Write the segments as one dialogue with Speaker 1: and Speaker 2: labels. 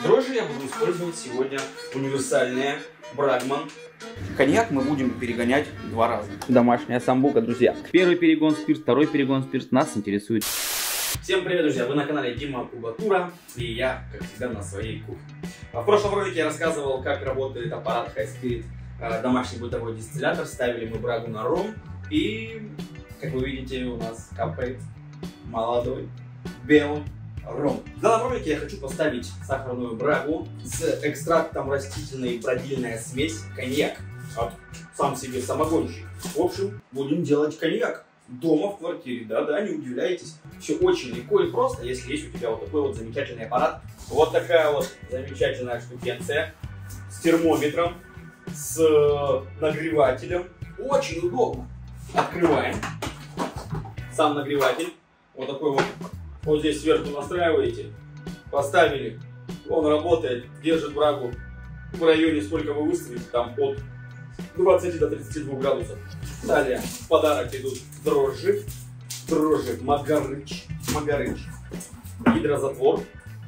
Speaker 1: Дрожжи я буду использовать сегодня универсальные Брагман. Коньяк мы будем перегонять 2 раза. Домашняя самбука, друзья. Первый перегон спирт, второй перегон спирт нас интересует. Всем привет, друзья! Вы на канале Дима Кубатура, и я, как всегда, на своей кухне. В прошлом ролике я рассказывал, как работает аппарат High Spirit, домашний бытовой дистиллятор. Ставили мы брагу на ром, и, как вы видите, у нас капает молодой белый ром. В данном ролике я хочу поставить сахарную брагу с экстрактом растительной бродильная смесь коньяк. Сам себе самогонщик. В общем, будем делать коньяк дома, в квартире. Да-да, не удивляйтесь. Все очень легко и просто, если есть у тебя вот такой вот замечательный аппарат. Вот такая вот замечательная штукенция с термометром, с нагревателем. Очень удобно. Открываем. Сам нагреватель. Вот такой вот. Вот здесь сверху настраиваете. Поставили. Он работает, держит брагу в районе, сколько вы выставите, там от 20 до 32 градусов. Далее в подарок идут дрожжи. Дрожжи Магарыч. Гидрозатвор.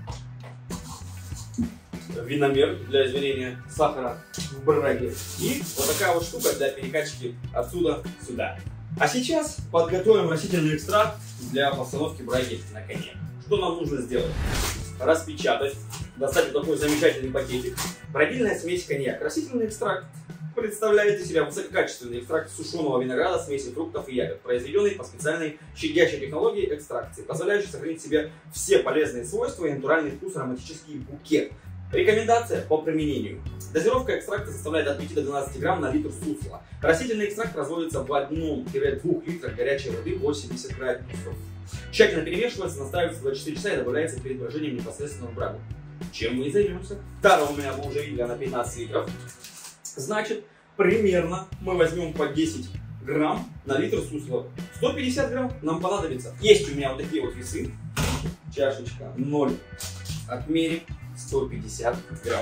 Speaker 1: Виномер для измерения сахара в браге. И вот такая вот штука для перекачки отсюда сюда. А сейчас подготовим растительный экстракт для постановки браги на коньяк. Что нам нужно сделать? Распечатать, достать вот такой замечательный пакетик. Бродильная смесь коньяк. Растительный экстракт представляет из себя высококачественный экстракт сушеного винограда, смеси фруктов и ягод, произведенный по специальной щадящей технологии экстракции, позволяющей сохранить в себе все полезные свойства и натуральный вкус, ароматический букет. Рекомендация по применению. Дозировка экстракта составляет от 5 до 12 грамм на литр сусла. Растительный экстракт разводится в 1-2 литрах горячей воды 80 градусов. Тщательно перемешивается, настаивается 24 часа и добавляется перед брожением непосредственно в брагу. Чем мы и займемся. Тара у меня, вы уже видели, на 15 литров. Значит, примерно мы возьмем по 10 грамм на литр сусла. 150 грамм нам понадобится. Есть у меня вот такие вот весы. Чашечка 0. Отмерим 150 грамм.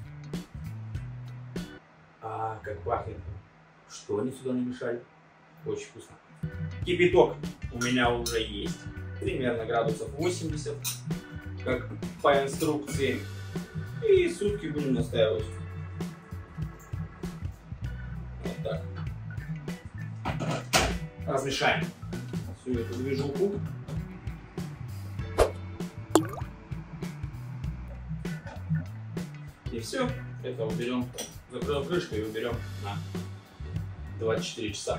Speaker 1: А, как пахнет. Что они сюда намешали? Очень вкусно. Кипяток у меня уже есть. Примерно градусов 80. Как по инструкции. И сутки будем настаивать. Вот так. Размешаем всю эту движуху. И все. Это уберем. Закроем крышку и уберем на 24 часа.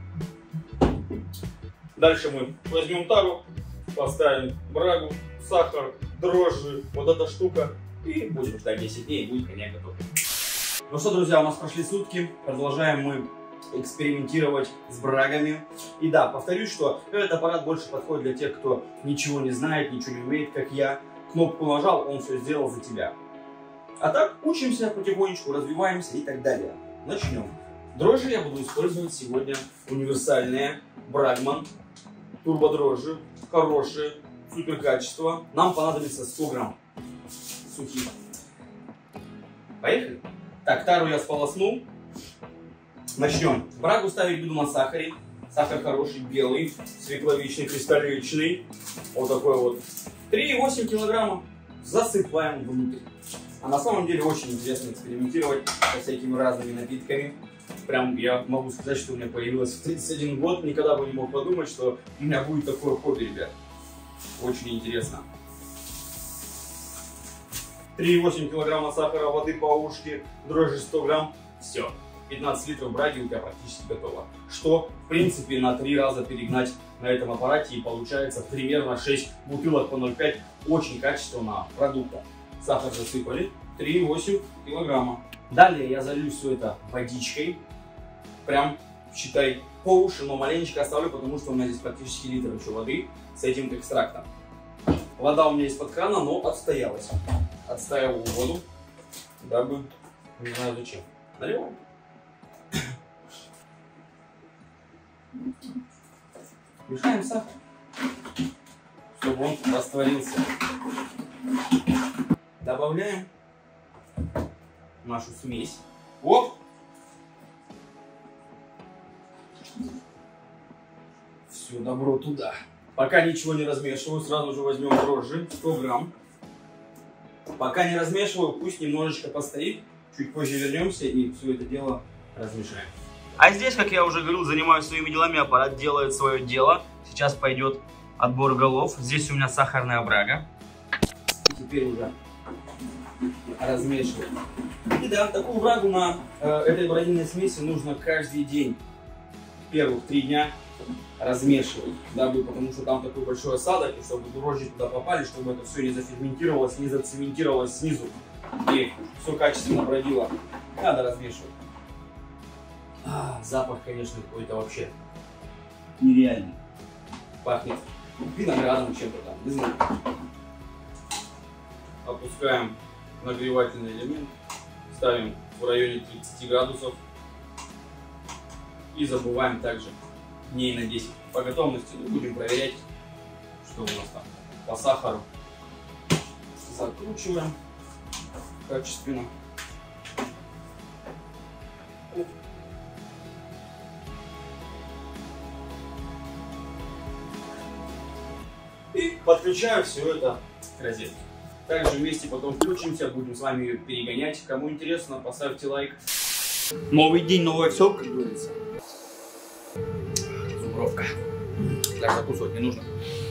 Speaker 1: Дальше мы возьмем тару, поставим брагу, сахар, дрожжи, вот эта штука. И будем ждать 10 дней, и будет коньяк готов. Ну что, друзья, у нас прошли сутки. Продолжаем мы экспериментировать с брагами. И да, повторюсь, что этот аппарат больше подходит для тех, кто ничего не знает, ничего не умеет, как я. Кнопку нажал, он все сделал за тебя. А так учимся потихонечку, развиваемся и так далее. Начнем. Дрожжи я буду использовать сегодня универсальные Брагман. Турбодрожжи. Хорошие. Супер качество. Нам понадобится 100 грамм сухих. Поехали. Так, тару я сполоснул. Начнем. Брагу ставить буду на сахаре. Сахар хороший, белый, свекловичный, кристалличный. Вот такой вот. 3,8 килограмма. Засыпаем внутрь. А на самом деле очень интересно экспериментировать со всякими разными напитками. Прям я могу сказать, что у меня появилось в 31 год. Никогда бы не мог подумать, что у меня будет такое хобби, ребят. Очень интересно. 3,8 килограмма сахара, воды по ушке, дрожжи 100 грамм. Все. 15 литров браги у тебя практически готово. Что, в принципе, на 3 раза перегнать на этом аппарате, и получается примерно 6 бутылок по 0,5 очень качественного продукта. Сахар засыпали, 3,8 килограмма. Далее я залью все это водичкой. Прям, считай, по уши, но маленечко оставлю, потому что у меня здесь практически литр еще воды с этим экстрактом. Вода у меня из-под крана, но отстоялась. Отстаиваю воду, дабы, не знаю зачем. Наливаем. Мешаем сахар, чтобы он растворился. Добавляем нашу смесь. Оп! Все добро туда. Пока ничего не размешиваю, сразу же возьмем дрожжи 100 грамм. Пока не размешиваю, пусть немножечко постоит. Чуть позже вернемся и все это дело размешаем. А здесь, как я уже говорил, занимаюсь своими делами, аппарат делает свое дело. Сейчас пойдет отбор голов. Здесь у меня сахарная брага. И теперь уже размешиваю. И да, такую брагу на этой бродильной смеси нужно каждый день. Первых 3 дня размешивать, дабы, потому что там такой большой осадок, и чтобы дрожжи туда попали, чтобы это все не заферментировалось, не зацементировалось снизу. И все качественно бродило. Надо размешивать. Запах, конечно, какой-то вообще нереальный. Пахнет виноградом чем-то там, не знаю. Опускаем нагревательный элемент, ставим в районе 30 градусов и забываем также дней на 10. По готовности будем проверять, что у нас там по сахару. Закручиваем качественно. И подключаю все это к розетке. Также вместе потом включимся, будем с вами ее перегонять. Кому интересно, поставьте лайк. Новый день, новое все, как говорится. Зубровка. Даже закусывать не нужно.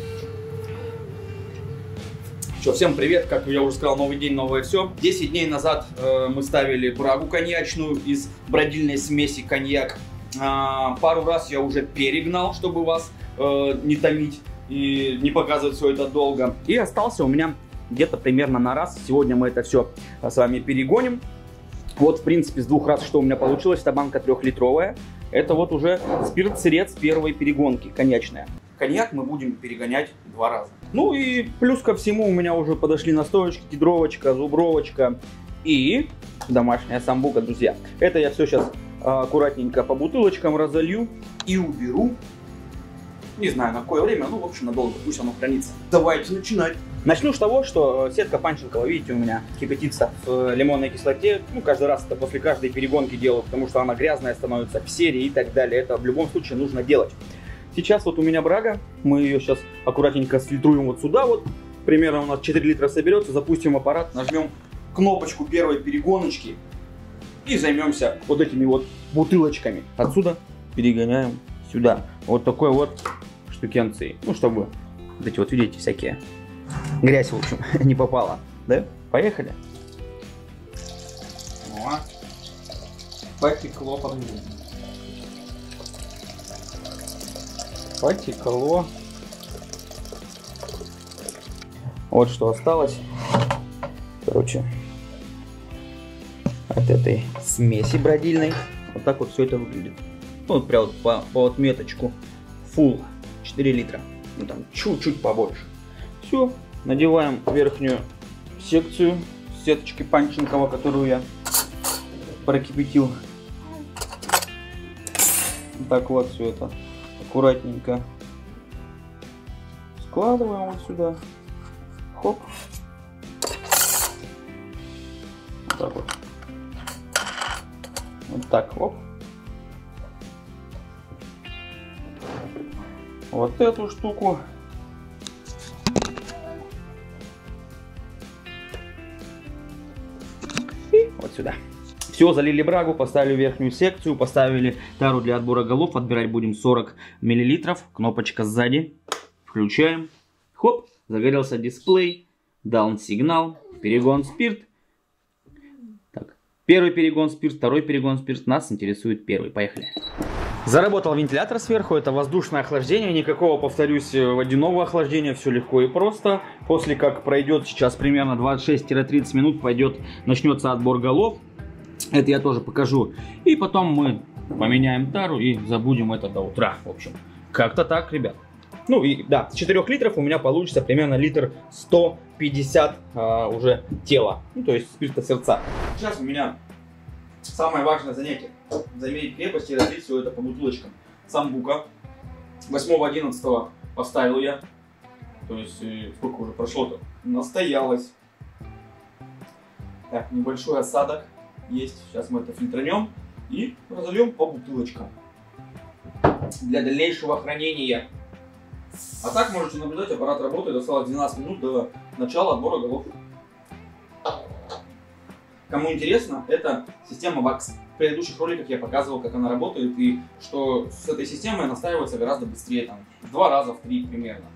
Speaker 1: Что, всем привет, как я уже сказал, новый день, новое все. 10 дней назад мы ставили брагу коньячную из бродильной смеси коньяк. Пару раз я уже перегнал, чтобы вас не томить и не показывать все это долго. И остался у меня где-то примерно на раз. Сегодня мы это все с вами перегоним. Вот, в принципе, с 2 раз, что у меня получилось, это банка 3-литровая. Это вот уже спирт-сырец первой перегонки, коньячная. Коньяк мы будем перегонять 2 раза. Ну и плюс ко всему у меня уже подошли настоечки, кедровочка, зубровочка и домашняя самбука, друзья. Это я все сейчас аккуратненько по бутылочкам разолью и уберу. Не знаю на какое время, ну в общем надолго, пусть оно хранится. Давайте начинать. Начну с того, что сетка Панченкова, видите, у меня кипятится в лимонной кислоте. Ну, каждый раз это после каждой перегонки делаю, потому что она грязная становится в серии и так далее. Это в любом случае нужно делать. Сейчас вот у меня брага, мы ее сейчас аккуратненько сфильтруем вот сюда вот. Примерно у нас 4 литра соберется, запустим аппарат, нажмем кнопочку первой перегоночки и займемся вот этими вот бутылочками. Отсюда перегоняем сюда. Вот такой вот штукенцией. Ну, чтобы вот эти вот, видите, всякие грязь, в общем, не попала. Да? Поехали. О, потекло, подожди. Потекло. Вот что осталось. Короче, от этой смеси бродильной. Вот так вот все это выглядит. Ну, вот прям по отметочку. Full 4 литра. Ну там чуть-чуть побольше. Все. Надеваем верхнюю секцию сеточки Панченкова, которую я прокипятил. Так вот все это аккуратненько складываем вот сюда. Хоп. Вот так вот. Вот так, хоп. Вот эту штуку. И вот сюда. Все, залили брагу, поставили верхнюю секцию, поставили тару для отбора голов. Отбирать будем 40 мл. Кнопочка сзади. Включаем. Хоп, загорелся дисплей. Даун сигнал. Перегон спирт. Так. Первый перегон спирт, второй перегон спирт. Нас интересует первый. Поехали. Заработал вентилятор сверху, это воздушное охлаждение, никакого, повторюсь, водяного охлаждения, все легко и просто. После как пройдет сейчас примерно 26-30 минут, начнется отбор голов, это я тоже покажу. И потом мы поменяем тару и забудем это до утра, в общем. Как-то так, ребят. Ну и да, с 4 литров у меня получится примерно литр 150 уже тела, ну то есть спирта сердца. Сейчас у меня самое важное занятие. Замерить крепость и разлить все это по бутылочкам. Самбука. 8-11 поставил я. То есть, сколько уже прошло-то? Настоялось. Так, небольшой осадок есть. Сейчас мы это фильтранем и разольем по бутылочкам. Для дальнейшего хранения. А так можете наблюдать, аппарат работает. Осталось 12 минут до начала отбора голов. Кому интересно, это система VAX. В предыдущих роликах я показывал, как она работает, и что с этой системой настаивается гораздо быстрее, там, в 2 раза, в 3 примерно.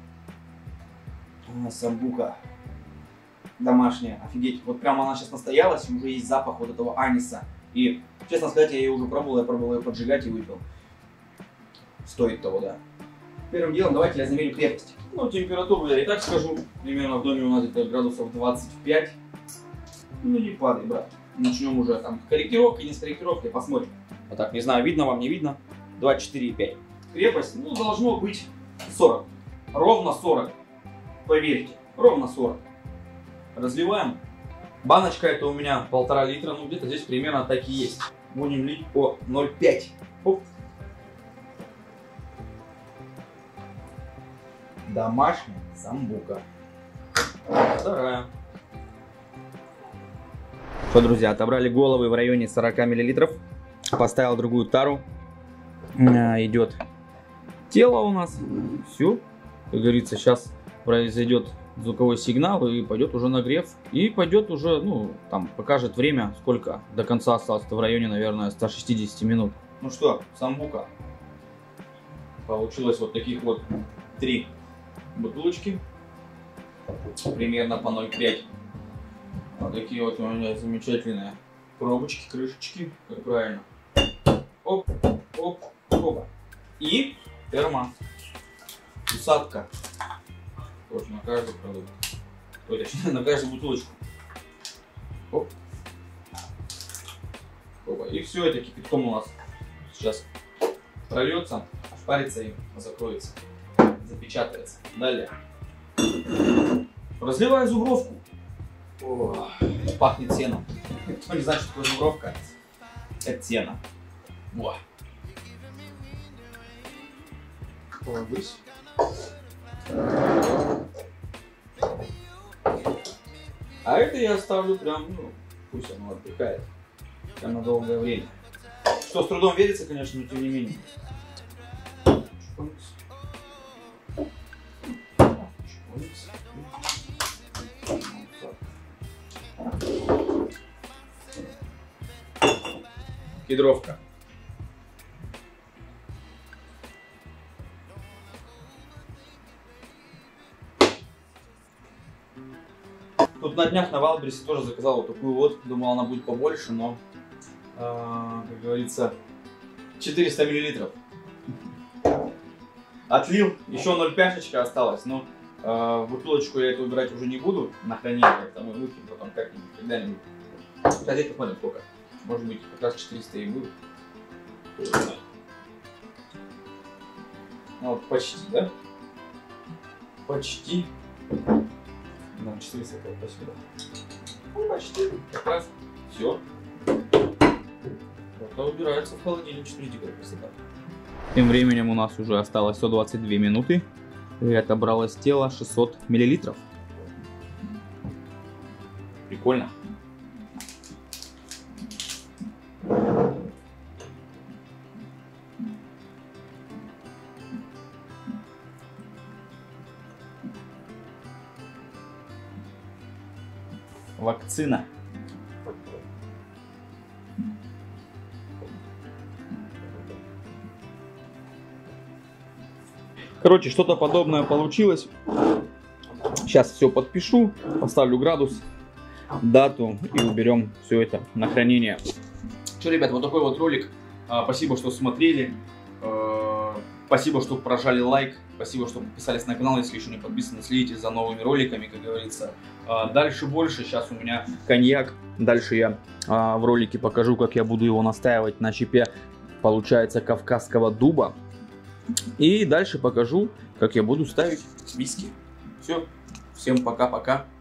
Speaker 1: Самбука домашняя, офигеть. Вот прямо она сейчас настоялась, уже есть запах вот этого аниса. И, честно сказать, я ее уже пробовал, я пробовал ее поджигать и выпил. Стоит того, да. Первым делом давайте я замерю крепость. Ну, температуру я и так скажу. Примерно в доме у нас где-то градусов 25. Ну, не падай, брат. Начнем уже там корректировкой, не с корректировкой, посмотрим. Вот так, не знаю, видно вам, не видно. 24,5. Крепость, ну, должно быть 40. Ровно 40. Поверьте, ровно 40. Разливаем. Баночка это у меня 1,5 литра, ну где-то здесь примерно так и есть. Будем лить по 0,5. Оп. Домашняя самбука. Вторая. Что, друзья, отобрали головы в районе 40 мл. Поставил другую тару. Идет тело у нас. Все. Как говорится, сейчас произойдет звуковой сигнал и пойдет уже нагрев. И пойдет уже, ну, там покажет время, сколько до конца осталось. В районе, наверное, 160 минут. Ну что, самбука. Получилось вот таких вот 3 бутылочки. Примерно по 0,5. Вот такие вот у меня замечательные пробочки, крышечки. Как правильно. Оп, оп, оп. И усадка. Тоже на каждый продукт. Ой, точнее, на каждую бутылочку. Оп. Опа. И все это кипятком у нас сейчас прольется, ошпарится и закроется. Запечатается. Далее. Разливаю зубровку. О, пахнет сеном. Кто не знает, что такое зубровка, это сено. Во. Положись. А это я оставлю прям, ну, пусть оно отдыхает. Прям на долгое время. Что с трудом верится, конечно, но тем не менее. Кедровка. Тут на днях на Валбересе тоже заказал вот такую вот. Думал, она будет побольше, но, как говорится, 400 мл. Отлил, еще 0,5 осталось, но бутылочку я эту убирать уже не буду. На хранение как-то мы выкинем потом как-нибудь, когда-нибудь. Хотя посмотрим сколько. Может быть, как раз 400 и будет. Ну вот почти, да? Почти. Да, 400 как сюда. Ну, почти. Как раз. Все. Это убирается в холодильник. Смотрите, как красота. Тем временем у нас уже осталось 122 минуты. И отобралось тело 600 мл. Прикольно. Вакцина. Короче, что-то подобное получилось. Сейчас все подпишу, поставлю градус, дату и уберем все это на хранение. Что, ребят, вот такой вот ролик. Спасибо, что смотрели. Спасибо, что прожали лайк. Спасибо, что подписались на канал. Если еще не подписаны, следите за новыми роликами, как говорится. Дальше больше. Сейчас у меня коньяк. Дальше я в ролике покажу, как я буду его настаивать на щепе, получается, кавказского дуба. И дальше покажу, как я буду ставить виски. Все. Всем пока-пока.